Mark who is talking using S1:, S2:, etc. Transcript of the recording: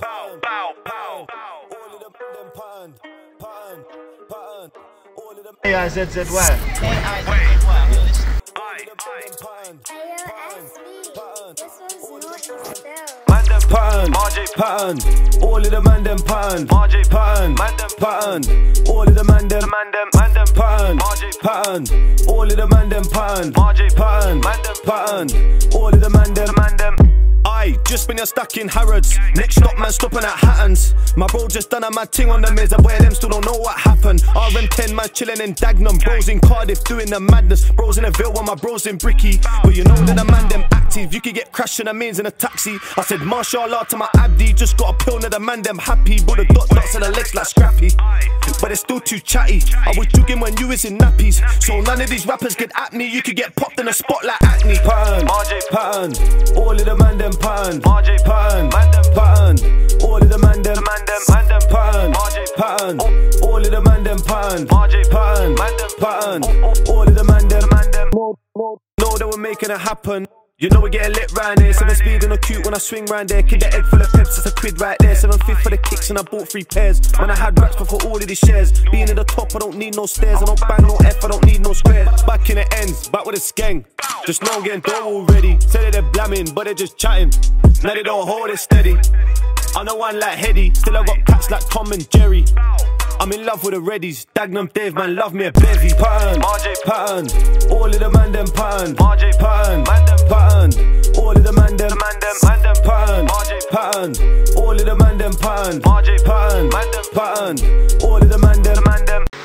S1: Bow, bow, bow. All of them pattern, pattern, pattern. All of them
S2: AIZZY.
S1: pattern, pattern, all of the man them pattern, pattern, pattern, all of the man them pattern, pattern, all of the man them pattern, pattern, pattern, all of the man them. Aye, just when you're stuck in Harrods, next stop man stopping at Hatton's. My bro just done a mad ting on the mez, and boy them still don't know what happened. RM10 man chilling in Dagenham, bros in Cardiff doing the madness. Bros in the Ville while my bros in Bricky. But you know that the man them active, you could get crashed in the mains in a taxi. I said mashallah to my abdi, just got a pill, now the man them happy. But the dots and the legs like Scrappy, but it's still too chatty. I was jogging when you was in nappies, so none of these rappers get at me. You could get popped in a spot like acne. Pattern, pattern, all of the man them pattern, pattern, pattern, all of the man them pattern, pattern, all of the man them pattern, pattern, pattern, all of the man them. No, they were making it happen. You know we getting lit round here. 7 speed on a cute when I swing round there. Kid the egg full of peps, that's a quid right there. 7.5 for the kicks and I bought 3 pairs. When I had racks before all of these shares. Being in the top, I don't need no stairs. I don't bang no F, I don't need no squares. Back in the ends, back with a skeng. Just know I'm getting dough already. Say that they're blamming, but they're just chatting. Now they don't hold it steady. I know one like Heady, still I got cats like Tom and Jerry. I'm in love with the Reddies, Dagenham Dave man love me a bevy. Pattern, pattern, all of the man them pattern, pattern, pattern, all of the man them pattern, pattern, all of the man them pattern, pattern, pattern, all of the man them.